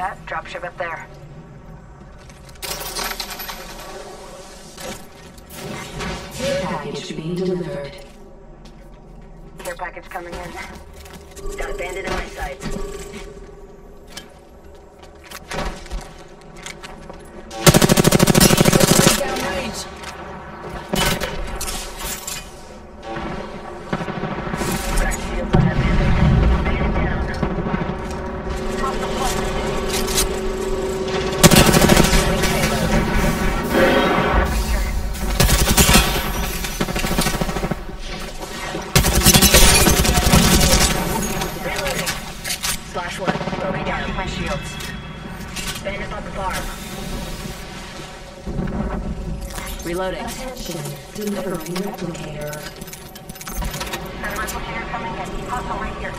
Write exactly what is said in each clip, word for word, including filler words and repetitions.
that? Dropship up there. Care package being delivered. Care package coming in. Got a bandit in my sights. Downrange. Crack shields on that bandit. Bandit down. Top the floor. Slash one. Broken down. My shields. Bandit's on the farm. Reloading. Attention, delivering replicator. Got a replicator coming in. Hostile right here.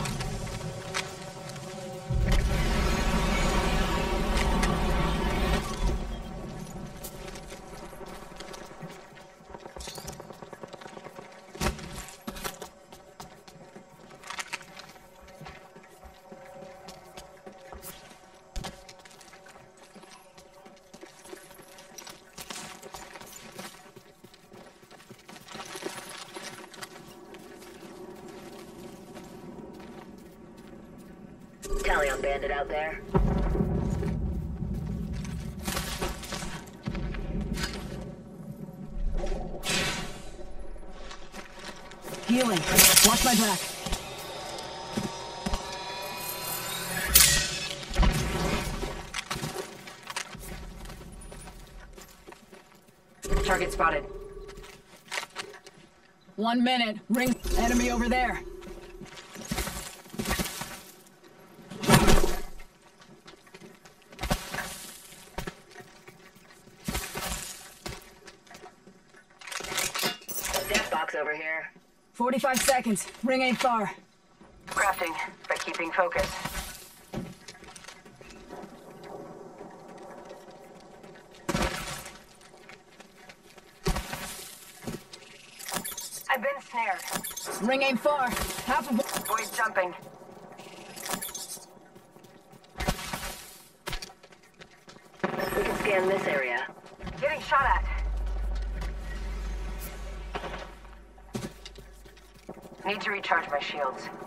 Tally on bandit out there. Healing. Watch my back. Target spotted. One minute. Ring. Enemy over there. Death box over here. forty-five seconds. Ring ain't far. Crafting, but keeping focus. I've been snared. Ring ain't far. Half of it. Void jumping. We can scan this area. Getting shot at. Need to recharge my shields.